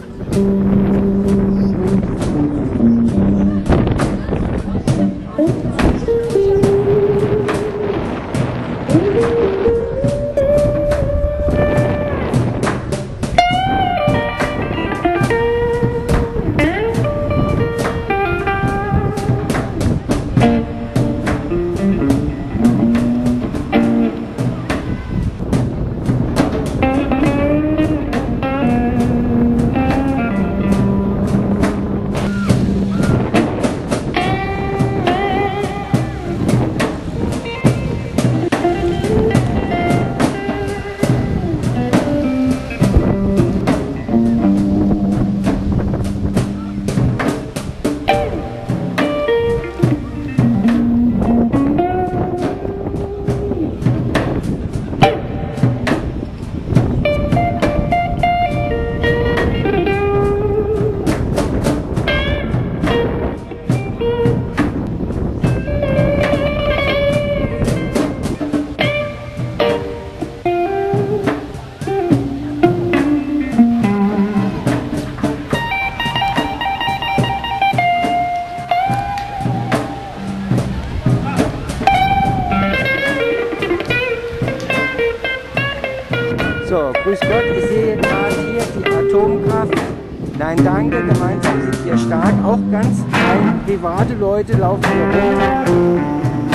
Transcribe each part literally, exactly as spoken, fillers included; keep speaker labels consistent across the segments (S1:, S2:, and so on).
S1: So, grüß Gott, ich sehe gerade hier die Atomkraft. Nein, danke, gemeinsam sind wir stark. Auch ganz klein, private Leute laufen hier rum.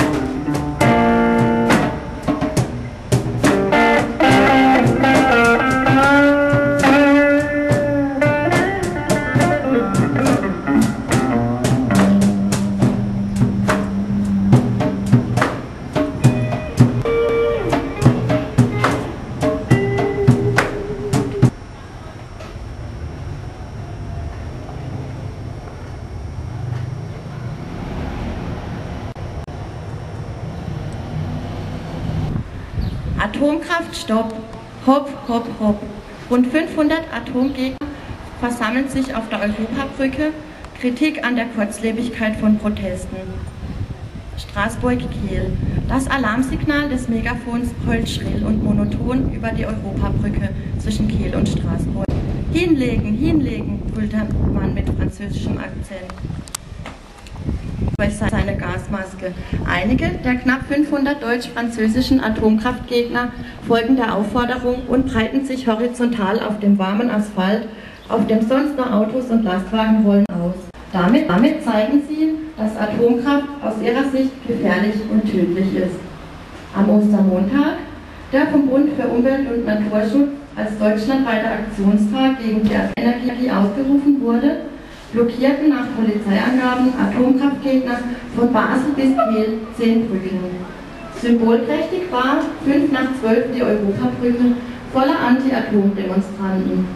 S2: Atomkraft stopp, hopp, hopp, hopp. Rund fünfhundert Atomgegner versammeln sich auf der Europabrücke. Kritik an der Kurzlebigkeit von Protesten. Straßburg-Kehl. Das Alarmsignal des Megafons heult schrill und monoton über die Europabrücke zwischen Kehl und Straßburg. Hinlegen, hinlegen, brüllt der Mann mit französischem Akzent durch seine Gasmaske. Einige der knapp fünfhundert deutsch-französischen Atomkraftgegner folgen der Aufforderung und breiten sich horizontal auf dem warmen Asphalt, auf dem sonst nur Autos und Lastwagen rollen, aus. Damit, damit zeigen sie, dass Atomkraft aus ihrer Sicht gefährlich und tödlich ist. Am Ostermontag, der vom Bund für Umwelt und Naturschutz als deutschlandweiter Aktionstag gegen die Atomenergie ausgerufen wurde, blockierten nach Polizeiangaben Atomkraftgegner von Basel bis Kehl zehn Brücken. Symbolträchtig war fünf nach zwölf die Europabrücke voller Anti-Atom-Demonstranten.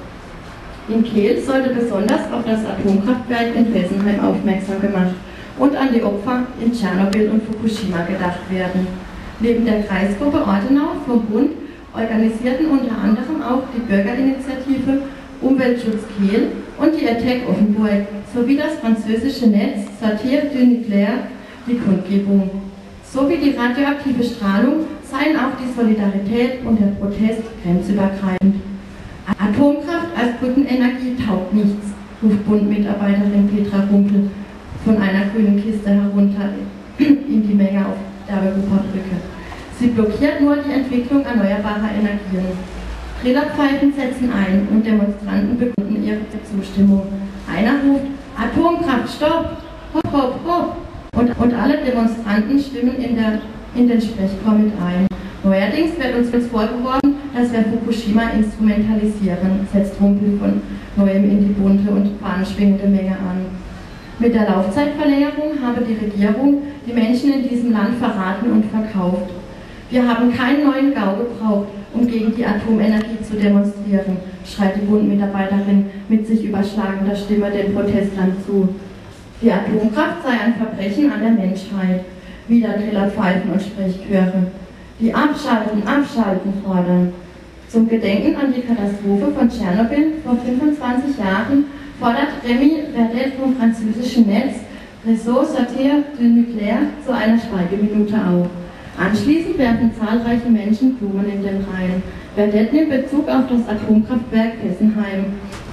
S2: In Kehl sollte besonders auf das Atomkraftwerk in Fessenheim aufmerksam gemacht und an die Opfer in Tschernobyl und Fukushima gedacht werden. Neben der Kreisgruppe Ortenau vom Bund organisierten unter anderem auch die Bürgerinitiative Umweltschutz Kehl und die Attac Offenburg sowie das französische Netz Sortir du Nucléaire die Kundgebung. So wie die radioaktive Strahlung seien auch die Solidarität und der Protest grenzübergreifend. Atomkraft als Brückenenergie taugt nichts, ruft Bundmitarbeiterin Petra Rumpel von einer grünen Kiste herunter in die Menge auf der Europabrücke. Sie blockiert nur die Entwicklung erneuerbarer Energien. Trillerpfeifen setzen ein und Demonstranten bekunden ihre Zustimmung. Einer ruft, Atomkraft, stopp, hopp, hopp, hopp. Und, und alle Demonstranten stimmen in, der, in den Sprechchor mit ein. Neuerdings wird uns vorgeworfen, dass wir Fukushima instrumentalisieren, setzt Rumpel von Neuem in die bunte und fahnenschwingende Menge an. Mit der Laufzeitverlängerung habe die Regierung die Menschen in diesem Land verraten und verkauft. Wir haben keinen neuen Gau gebraucht, um gegen die Atomenergie zu demonstrieren, schreit die Bundmitarbeiterin mit sich überschlagender Stimme den Protestlern zu. Die Atomkraft sei ein Verbrechen an der Menschheit, wieder Trillerpfeifen und Sprechchöre, die abschalten, abschalten fordern. Zum Gedenken an die Katastrophe von Tschernobyl vor fünfundzwanzig Jahren fordert Rémi Verdet vom französischen Netz Réseau Sortir du Nucléaire zu einer Schweigeminute auf. Anschließend werfen zahlreiche Menschen Blumen in den Rhein. Verdet nimmt Bezug auf das Atomkraftwerk Fessenheim.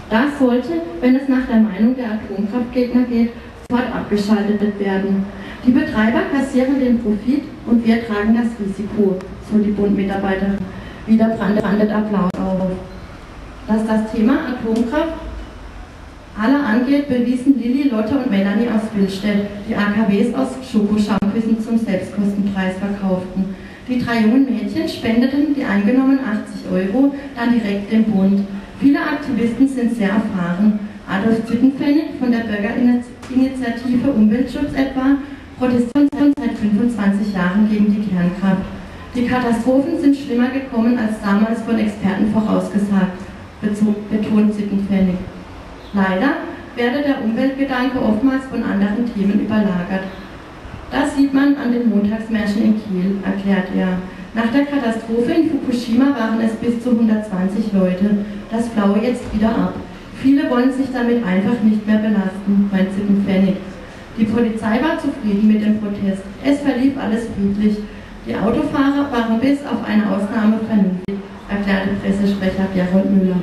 S2: Das sollte, wenn es nach der Meinung der Atomkraftgegner geht, sofort abgeschaltet werden. Die Betreiber kassieren den Profit und wir tragen das Risiko, so die Bund-Mitarbeiterin. Wieder brandet Applaus auf. Dass das Thema Atomkraft alle angeht, bewiesen Lilly, Lotte und Melanie aus Willstedt, die A K Ws aus Schokoschaumküssen zum Selbstkostenpreis verkauften. Die drei jungen Mädchen spendeten die eingenommenen achtzig Euro dann direkt dem Bund. Viele Aktivisten sind sehr erfahren. Adolf Zittenpfennig von der Bürgerinitiative Umweltschutz etwa protestiert seit fünfundzwanzig Jahren gegen die Kernkraft. Die Katastrophen sind schlimmer gekommen als damals von Experten vorausgesagt, betont Zittenpfennig. Leider werde der Umweltgedanke oftmals von anderen Themen überlagert. Das sieht man an den Montagsmärschen in Kiel, erklärt er. Nach der Katastrophe in Fukushima waren es bis zu hundertzwanzig Leute. Das flaue jetzt wieder ab. Viele wollen sich damit einfach nicht mehr belasten, meint Zittenpfennig. Die Polizei war zufrieden mit dem Protest. Es verlief alles friedlich. Die Autofahrer waren bis auf eine Ausnahme vernünftig, erklärte Pressesprecher Gerold Müller.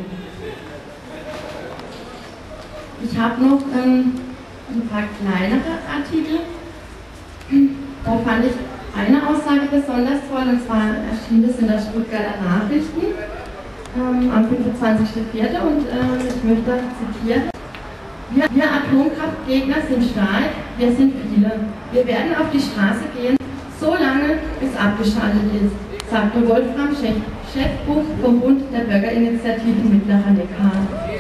S2: Ich habe noch ähm, ein paar kleinere Artikel. Da fand ich eine Aussage besonders toll, und zwar erschien das in der Stuttgarter Nachrichten ähm, am fünfundzwanzigsten vierten und äh, ich möchte zitieren. Wir, wir Atomkraftgegner sind stark, wir sind viele. Wir werden auf die Straße gehen, so lange bis abgeschaltet ist, sagte Wolfram Schäffbuch vom Bund der Bürgerinitiative Mittlerer Neckar.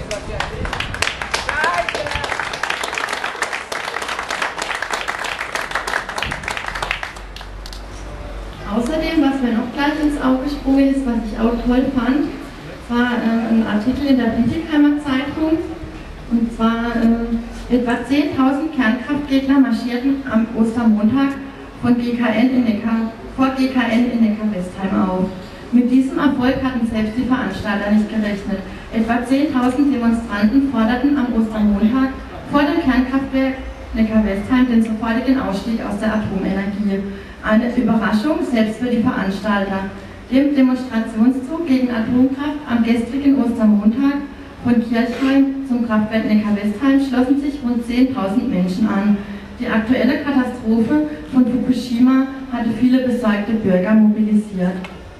S2: Außerdem, was mir noch gleich ins Auge gesprungen ist, was ich auch toll fand, war äh, ein Artikel in der Bietigheimer Zeitung. Und zwar äh, etwa zehntausend Kernkraftgegner marschierten am Ostermontag von G K N in Neckar, vor G K N in Neckar-Westheim auf. Mit diesem Erfolg hatten selbst die Veranstalter nicht gerechnet. Etwa zehntausend Demonstranten forderten am Ostermontag vor dem Kernkraftwerk Neckar-Westheim den sofortigen Ausstieg aus der Atomenergie. Eine Überraschung selbst für die Veranstalter. Dem Demonstrationszug gegen Atomkraft am gestrigen Ostermontag von Kirchheim zum Kraftwerk Neckar-Westheim schlossen sich rund zehntausend Menschen an. Die aktuelle Katastrophe von Fukushima hatte viele besorgte Bürger mobilisiert.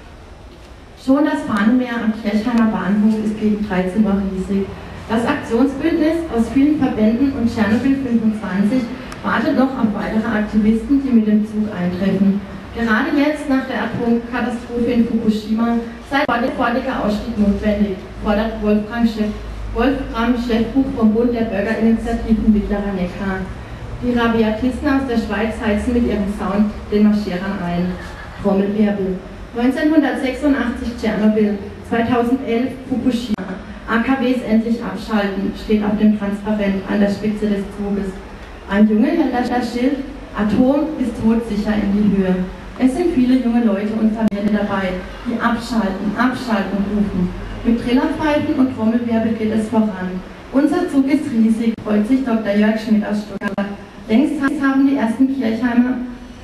S2: Schon das Fahnenmeer am Kirchheimer Bahnhof ist gegen dreizehn Uhr riesig. Das Aktionsbündnis aus vielen Verbänden und Tschernobyl fünfundzwanzig wartet noch auf weitere Aktivisten, die mit dem Zug eintreffen. Gerade jetzt, nach der Atomkatastrophe in Fukushima, sei der sofortige Ausstieg notwendig, fordert Wolfram, Chef, Wolfram Schäffbuch vom Bund der Bürgerinitiativen Mittlerer Neckar. Die Rabiatisten aus der Schweiz heizen mit ihrem Sound den Marschierern ein. Trommelwirbel. neunzehnhundertsechsundachtzig Tschernobyl, zweitausendelf Fukushima. A K Ws endlich abschalten, steht auf dem Transparent an der Spitze des Zuges. Ein Junge hält das Schild, Atom ist todsicher in die Höhe. Es sind viele junge Leute und Familien dabei, die abschalten, abschalten rufen. Mit Trillerpfeifen und Trommelwirbel geht es voran. Unser Zug ist riesig, freut sich Doktor Jörg Schmidt aus Stuttgart. Längst haben die ersten Kirchheimer,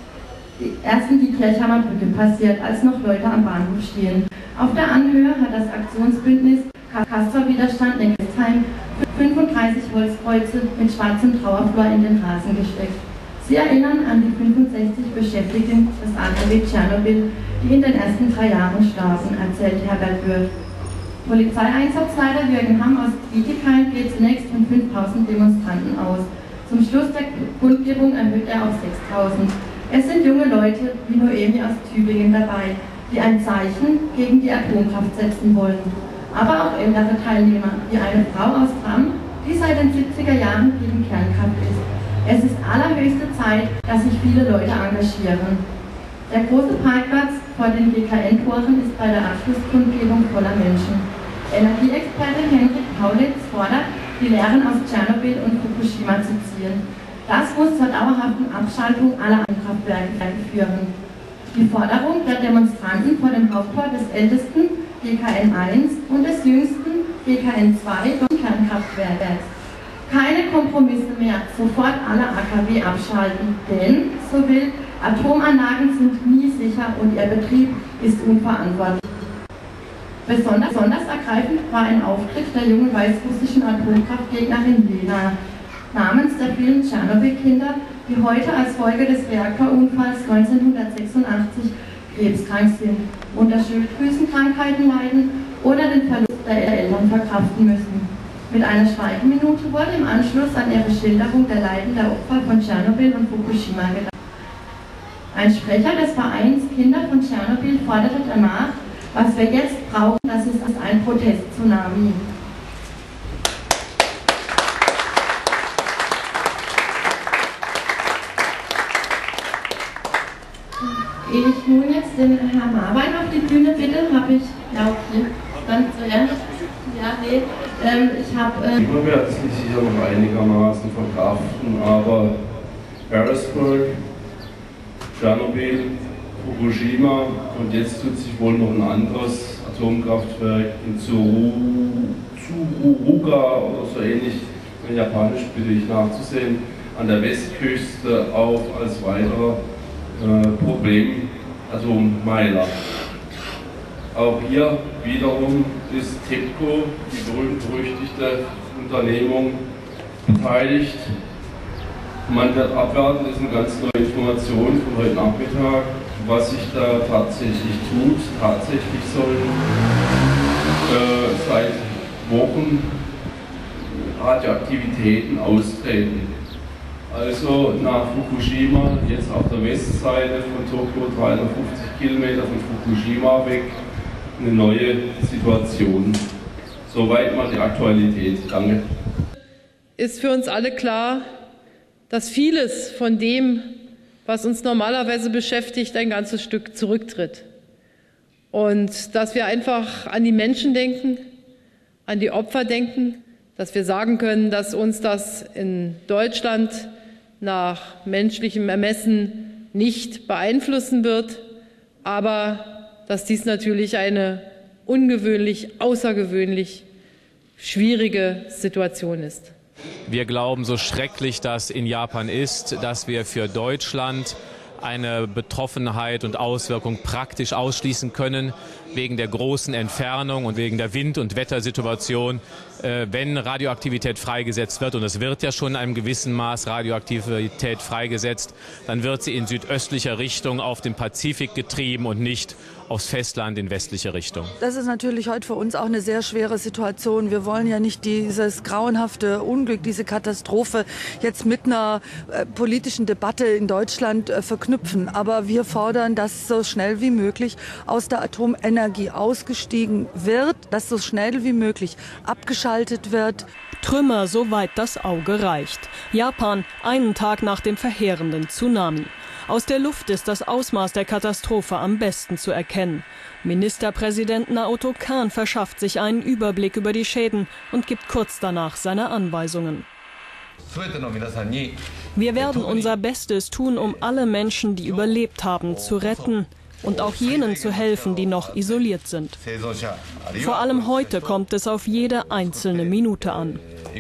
S2: die ersten die Kirchheimer Brücke passiert, als noch Leute am Bahnhof stehen. Auf der Anhöhe hat das Aktionsbündnis Castor-Widerstand Neckar-Westheim fünfunddreißig Holzkreuze mit schwarzem Trauerflor in den Rasen gesteckt. Sie erinnern an die fünfundsechzig Beschäftigten des A K W Tschernobyl, die in den ersten drei Jahren starben, erzählt Herbert Wirth. Polizeieinsatzleiter Jürgen Hamm aus Bietigheim geht zunächst von fünftausend Demonstranten aus. Zum Schluss der Kundgebung erhöht er auf sechstausend. Es sind junge Leute wie Noemi aus Tübingen dabei, die ein Zeichen gegen die Atomkraft setzen wollen. Aber auch ältere Teilnehmer, wie eine Frau aus Tram, die seit den siebziger Jahren gegen Kernkraft ist. Es ist allerhöchste Zeit, dass sich viele Leute engagieren. Der große Parkplatz vor den G K N-Toren ist bei der Abschlusskundgebung voller Menschen. Energieexperte Henrik Paulitz fordert, die Lehren aus Tschernobyl und Fukushima zu ziehen. Das muss zur dauerhaften Abschaltung aller Atomkraftwerke führen. Die Forderung der Demonstranten vor dem Haupttor des ältesten G K N eins und des jüngsten G K N zwei Kernkraftwerks. Keine Kompromisse mehr, sofort alle A K W abschalten, denn, so will, Atomanlagen sind nie sicher und ihr Betrieb ist unverantwortlich. Besonders, besonders ergreifend war ein Auftritt der jungen weißrussischen Atomkraftgegnerin Lena namens der vielen Tschernobyl-Kinder, die heute als Folge des Reaktorunfalls neunzehnhundertsechsundachtzig krebskrank sind, unter Schilddrüsenkrankheiten leiden oder den Verlust der Eltern verkraften müssen. Mit einer Schweigeminute wurde im Anschluss an ihre Schilderung der Leiden der Opfer von Tschernobyl und Fukushima gedacht. Ein Sprecher des Vereins Kinder von Tschernobyl forderte danach: Was wir jetzt brauchen, das ist ein Protest-Tsunami. Ehe ich nun jetzt den Herrn Marwein auf die Bühne bitte, habe ich, ja okay, dann zuerst, ja nee, ähm, ich habe... Ähm
S3: Man wird es nicht sicher noch einigermaßen verkraften, aber Harrisburg, Tschernobyl, Fukushima und jetzt tut sich wohl noch ein anderes Atomkraftwerk in Tsuruga oder so ähnlich, in Japanisch bitte ich nachzusehen, an der Westküste auf als weiterer äh, Problem Atommeiler. Auch hier wiederum ist TEPCO, die berühmt-berüchtigte Unternehmung, beteiligt. Man wird abwarten, das ist eine ganz neue Information von heute Nachmittag, was sich da tatsächlich tut. Tatsächlich sollen äh, seit Wochen Radioaktivitäten austreten. Also nach Fukushima, jetzt auf der Westseite von Tokio, dreihundertfünfzig Kilometer von Fukushima weg, eine neue Situation. Soweit mal die Aktualität. Danke.
S4: Ist für uns alle klar, dass vieles von dem, was uns normalerweise beschäftigt, ein ganzes Stück zurücktritt. Und dass wir einfach an die Menschen denken, an die Opfer denken, dass wir sagen können, dass uns das in Deutschland nach menschlichem Ermessen nicht beeinflussen wird, aber dass dies natürlich eine ungewöhnlich, außergewöhnlich schwierige Situation ist.
S5: Wir glauben, so schrecklich das in Japan ist, dass wir für Deutschland eine Betroffenheit und Auswirkung praktisch ausschließen können, wegen der großen Entfernung und wegen der Wind- und Wettersituation, äh, wenn Radioaktivität freigesetzt wird, und es wird ja schon in einem gewissen Maß Radioaktivität freigesetzt, dann wird sie in südöstlicher Richtung auf den Pazifik getrieben und nicht aufs Festland in westliche Richtung.
S6: Das ist natürlich heute für uns auch eine sehr schwere Situation. Wir wollen ja nicht dieses grauenhafte Unglück, diese Katastrophe jetzt mit einer äh, politischen Debatte in Deutschland äh, verknüpfen. Aber wir fordern, dass so schnell wie möglich aus der Atomenergie ausgestiegen wird, dass so schnell wie möglich abgeschaltet wird.
S7: Trümmer, soweit das Auge reicht. Japan, einen Tag nach dem verheerenden Tsunami. Aus der Luft ist das Ausmaß der Katastrophe am besten zu erkennen. Ministerpräsident Naoto Kan verschafft sich einen Überblick über die Schäden und gibt kurz danach seine Anweisungen. Wir werden unser Bestes tun, um alle Menschen, die überlebt haben, zu retten und auch jenen zu helfen, die noch isoliert sind. Vor allem heute kommt es auf jede einzelne Minute an.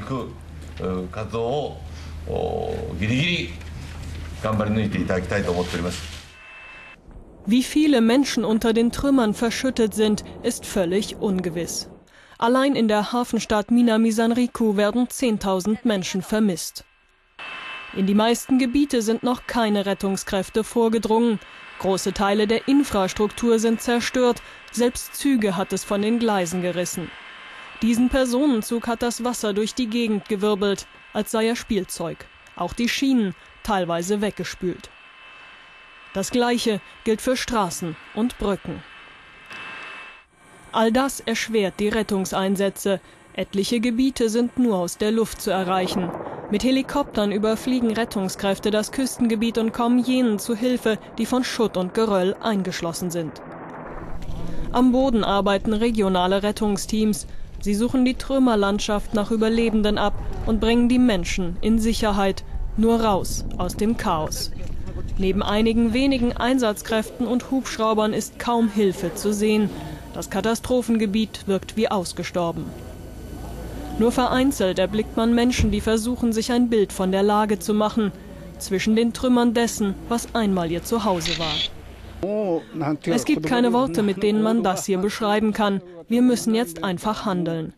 S7: Wie viele Menschen unter den Trümmern verschüttet sind, ist völlig ungewiss. Allein in der Hafenstadt Minami-Sanriku werden zehntausend Menschen vermisst. In die meisten Gebiete sind noch keine Rettungskräfte vorgedrungen. Große Teile der Infrastruktur sind zerstört, selbst Züge hat es von den Gleisen gerissen. Diesen Personenzug hat das Wasser durch die Gegend gewirbelt, als sei er Spielzeug. Auch die Schienen teilweise weggespült. Das Gleiche gilt für Straßen und Brücken. All das erschwert die Rettungseinsätze. Etliche Gebiete sind nur aus der Luft zu erreichen. Mit Helikoptern überfliegen Rettungskräfte das Küstengebiet und kommen jenen zu Hilfe, die von Schutt und Geröll eingeschlossen sind. Am Boden arbeiten regionale Rettungsteams. Sie suchen die Trümmerlandschaft nach Überlebenden ab und bringen die Menschen in Sicherheit, nur raus aus dem Chaos. Neben einigen wenigen Einsatzkräften und Hubschraubern ist kaum Hilfe zu sehen. Das Katastrophengebiet wirkt wie ausgestorben. Nur vereinzelt erblickt man Menschen, die versuchen, sich ein Bild von der Lage zu machen, zwischen den Trümmern dessen, was einmal ihr Zuhause war. Es gibt keine Worte, mit denen man das hier beschreiben kann. Wir müssen jetzt einfach handeln.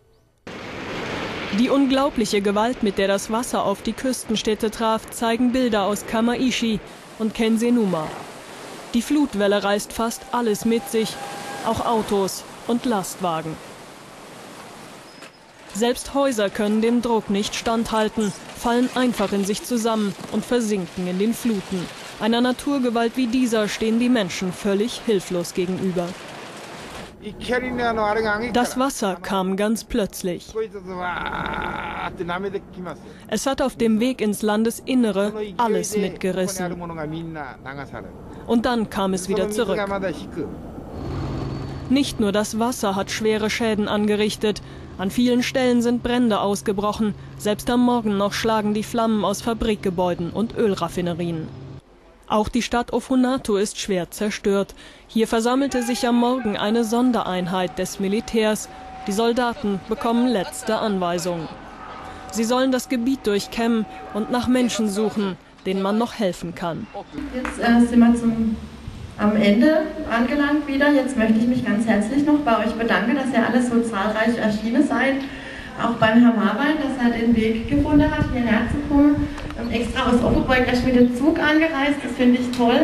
S7: Die unglaubliche Gewalt, mit der das Wasser auf die Küstenstädte traf, zeigen Bilder aus Kamaishi und Kensenuma. Die Flutwelle reißt fast alles mit sich, auch Autos und Lastwagen. Selbst Häuser können dem Druck nicht standhalten, fallen einfach in sich zusammen und versinken in den Fluten. Einer Naturgewalt wie dieser stehen die Menschen völlig hilflos gegenüber. Das Wasser kam ganz plötzlich. Es hat auf dem Weg ins Landesinnere alles mitgerissen. Und dann kam es wieder zurück. Nicht nur das Wasser hat schwere Schäden angerichtet. An vielen Stellen sind Brände ausgebrochen. Selbst am Morgen noch schlagen die Flammen aus Fabrikgebäuden und Ölraffinerien. Auch die Stadt Ofunato ist schwer zerstört. Hier versammelte sich am Morgen eine Sondereinheit des Militärs. Die Soldaten bekommen letzte Anweisungen. Sie sollen das Gebiet durchkämmen und nach Menschen suchen, denen man noch helfen kann.
S2: Jetzt äh, sind wir zum, am Ende angelangt wieder. Jetzt möchte ich mich ganz herzlich noch bei euch bedanken, dass ihr alle so zahlreich erschienen seid. Auch beim Herrn Marwein, dass er den Weg gefunden hat, hierher zu kommen. Und extra aus Offenburg gleich mit dem Zug angereist, das finde ich toll.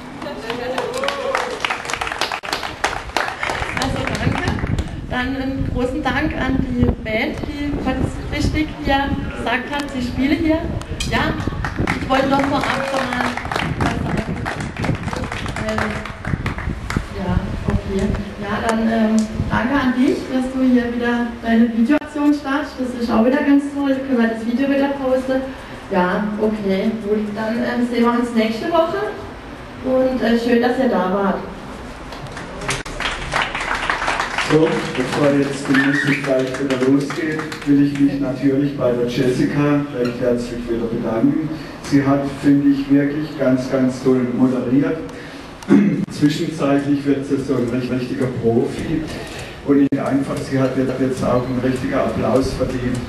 S2: Also danke. Dann einen großen Dank an die Band, die kurzfristig hier gesagt hat, sie spiele hier. Ja, ich wollte doch vorab schon mal was sagen. Äh, ja, okay. Ja, dann ähm, danke an dich, dass du hier wieder deine Videoaktion startest. Das ist auch wieder ganz toll. Können wir das Video wieder posten? Ja, okay, gut. Dann ähm, sehen wir uns nächste Woche. Und äh, schön, dass ihr da wart.
S8: So, bevor jetzt die Musik gleich wieder losgeht, will ich mich natürlich bei der Jessica recht herzlich wieder bedanken. Sie hat, finde ich, wirklich ganz, ganz toll moderiert. Zwischenzeitlich wird sie so ein richtiger Profi und ich einfach, sie hat jetzt auch einen richtigen Applaus verdient.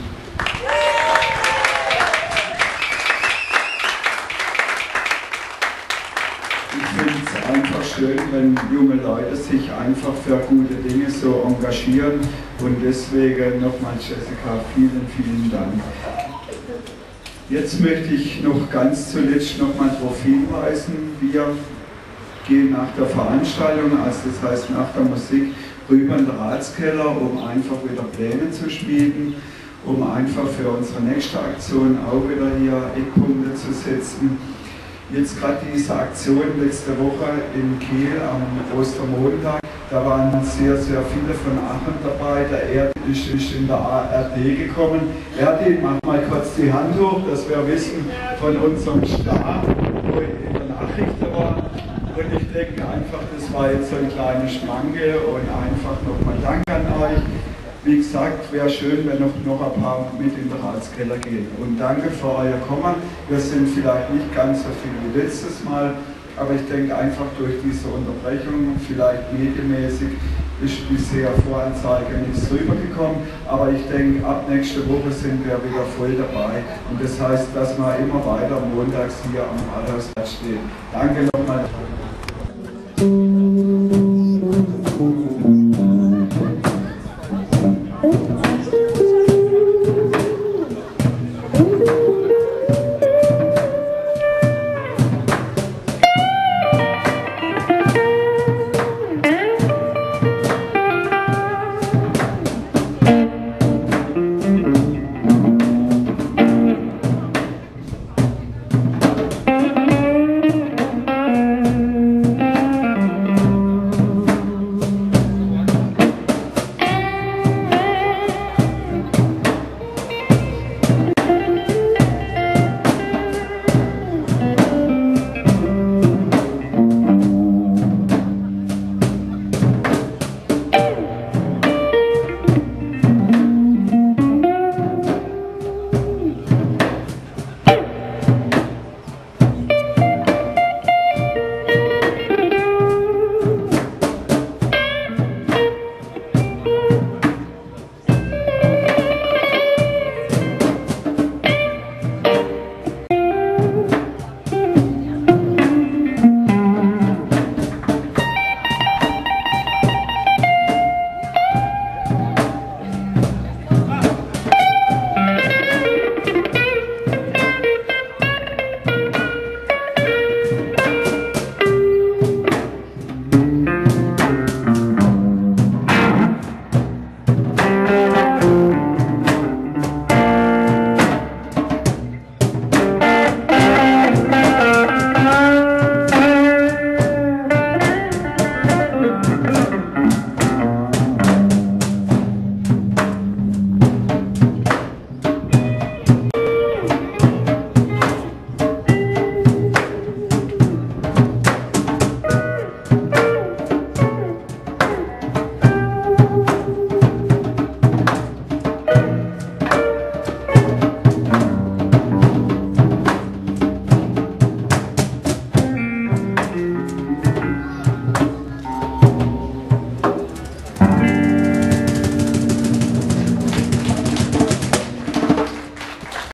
S8: Ich finde es einfach schön, wenn junge Leute sich einfach für gute Dinge so engagieren und deswegen nochmal Jessica, vielen, vielen Dank. Jetzt möchte ich noch ganz zuletzt nochmal darauf hinweisen, wir gehen nach der Veranstaltung, also das heißt nach der Musik, rüber in den Ratskeller, um einfach wieder Pläne zu schmieden, um einfach für unsere nächste Aktion auch wieder hier Eckpunkte zu setzen. Jetzt gerade diese Aktion letzte Woche in Kiel am Ostermontag, da waren sehr, sehr viele von Aachen dabei. Der Erd ist, ist in der A R D gekommen. Erdin, mach mal kurz die Hand hoch, dass wir wissen von unserem Stab, wo in der Nachricht war. Und ich denke einfach, das war jetzt so ein kleines Schmankerl und einfach nochmal Dank an euch. Wie gesagt, wäre schön, wenn noch, noch ein paar mit in den Ratskeller gehen. Und danke für euer Kommen. Wir sind vielleicht nicht ganz so viel wie letztes Mal, aber ich denke einfach durch diese Unterbrechung, vielleicht medienmäßig, ist bisher Voranzeige nichts rübergekommen. Aber ich denke, ab nächste Woche sind wir wieder voll dabei. Und das heißt, dass man immer weiter montags hier am Rathausplatz steht. Danke nochmal.